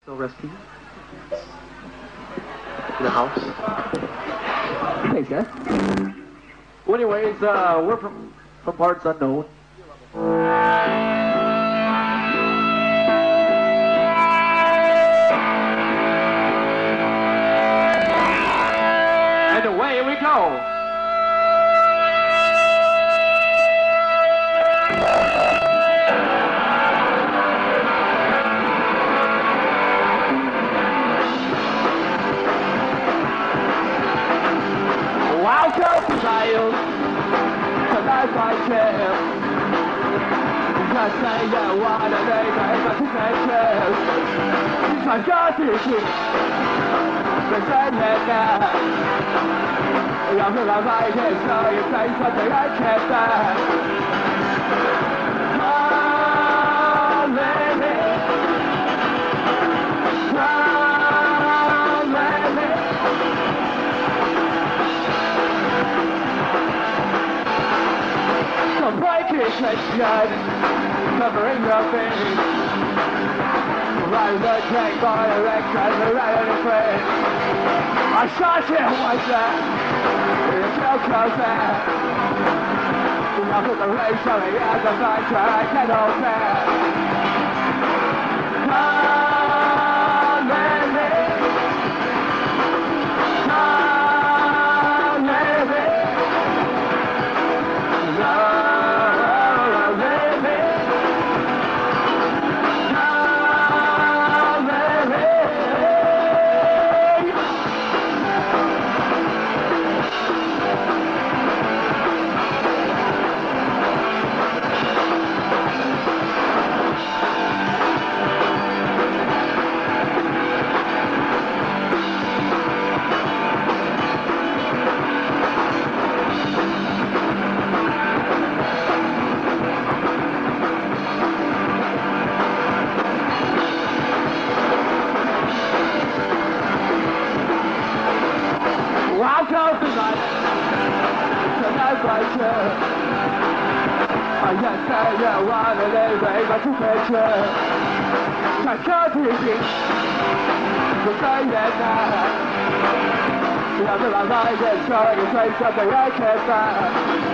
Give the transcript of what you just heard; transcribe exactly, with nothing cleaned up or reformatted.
So recipe to the house. Thanks, guys. Well, anyways, uh, we're from from parts unknown. And away we go. Welcome, child, to life I share. Just say you want to make a connection. I've got this shit. The sun is now. You're the light, so you say something I can't bear. Oh, baby. Oh, baby. So break your shut, covering your face. Ride the train by the wreck, try to ride on the train. I shot you once that, you still come back. Enough of the race, showing as a fighter, I can't hold back. Come and live. Come and live. Love. Welcome tonight to life I share. I just say you want to live a better picture. I can't hear you, so say it now. You're the light, it's going to say something I can't bear.